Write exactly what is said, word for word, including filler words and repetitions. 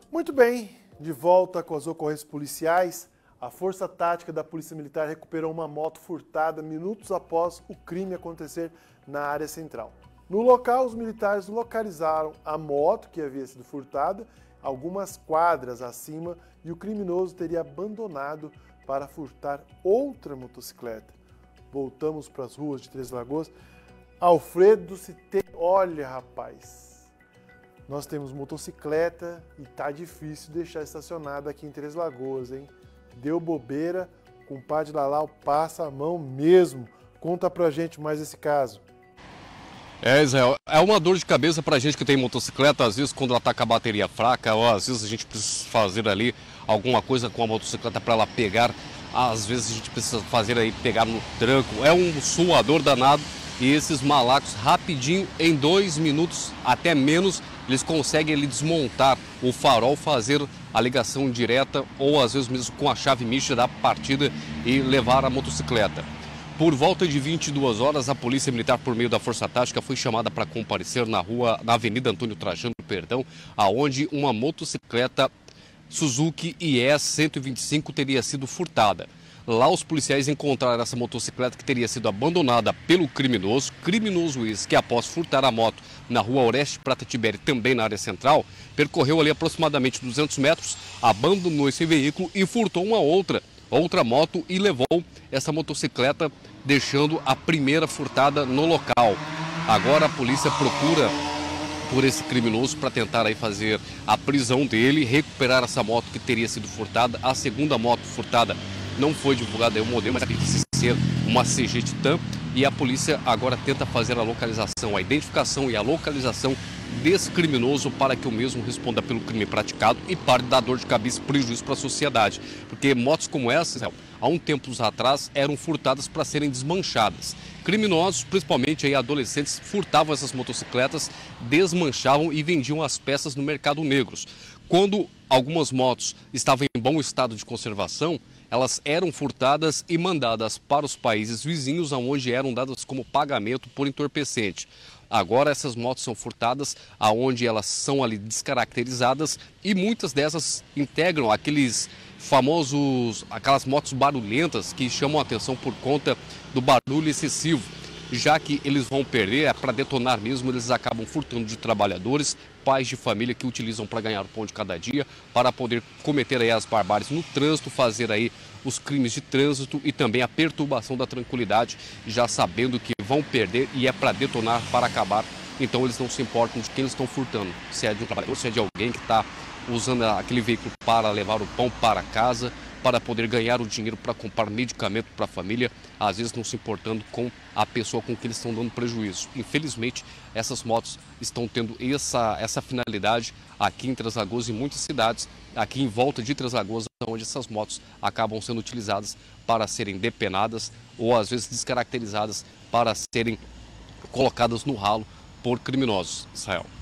Muito bem, de volta com as ocorrências policiais, a Força Tática da Polícia Militar recuperou uma moto furtada minutos após o crime acontecer na área central. No local, os militares localizaram a moto que havia sido furtada algumas quadras acima e o criminoso teria abandonado para furtar outra motocicleta. Voltamos para as ruas de Três Lagoas. Alfredo Cité, olha rapaz, nós temos motocicleta e tá difícil deixar estacionada aqui em Três Lagoas, hein? Deu bobeira, o compadre Lalau passa a mão mesmo. Conta pra gente mais esse caso. É, Israel, é uma dor de cabeça pra gente que tem motocicleta, às vezes quando ela tá com a bateria fraca, ou às vezes a gente precisa fazer ali alguma coisa com a motocicleta para ela pegar, às vezes a gente precisa fazer aí, pegar no tranco, é um suador danado e esses malacos rapidinho, em dois minutos, até menos, eles conseguem ali desmontar o farol, fazer a ligação direta ou às vezes mesmo com a chave mixa da partida e levar a motocicleta. Por volta de vinte e duas horas, a Polícia Militar, por meio da Força Tática, foi chamada para comparecer na rua, na Avenida Antônio Trajano, perdão, aonde uma motocicleta Suzuki I E cento e vinte e cinco teria sido furtada. Lá os policiais encontraram essa motocicleta que teria sido abandonada pelo criminoso, criminoso esse que após furtar a moto na rua Oreste Prata Tibério, também na área central, percorreu ali aproximadamente duzentos metros, abandonou esse veículo e furtou uma outra, outra moto e levou essa motocicleta, deixando a primeira furtada no local. Agora a polícia procura por esse criminoso para tentar aí fazer a prisão dele, recuperar essa moto que teria sido furtada. A segunda moto furtada não foi divulgada aí o modelo, mas acredita ser uma C G Titan, e a polícia agora tenta fazer a localização, a identificação e a localização desse criminoso para que o mesmo responda pelo crime praticado e pare de dar dor de cabeça e prejuízo para a sociedade. Porque motos como essas, há um tempo atrás, eram furtadas para serem desmanchadas. Criminosos, principalmente aí adolescentes, furtavam essas motocicletas, desmanchavam e vendiam as peças no mercado negro. Quando algumas motos estavam em bom estado de conservação, elas eram furtadas e mandadas para os países vizinhos, onde eram dadas como pagamento por entorpecente. Agora essas motos são furtadas, aonde elas são ali descaracterizadas e muitas dessas integram aqueles famosos, aquelas motos barulhentas que chamam a atenção por conta do barulho excessivo. Já que eles vão perder, é para detonar mesmo, eles acabam furtando de trabalhadores, pais de família que utilizam para ganhar o pão de cada dia, para poder cometer aí as barbáries no trânsito, fazer aí os crimes de trânsito e também a perturbação da tranquilidade, já sabendo que vão perder e é para detonar, para acabar. Então eles não se importam de quem eles estão furtando, se é de um trabalhador, se é de alguém que está usando aquele veículo para levar o pão para casa, para poder ganhar o dinheiro para comprar medicamento para a família, às vezes não se importando com a pessoa com que eles estão dando prejuízo. Infelizmente, essas motos estão tendo essa, essa finalidade aqui em Três Lagoas e em muitas cidades, aqui em volta de Três Lagoas, onde essas motos acabam sendo utilizadas para serem depenadas ou às vezes descaracterizadas para serem colocadas no ralo por criminosos. Israel.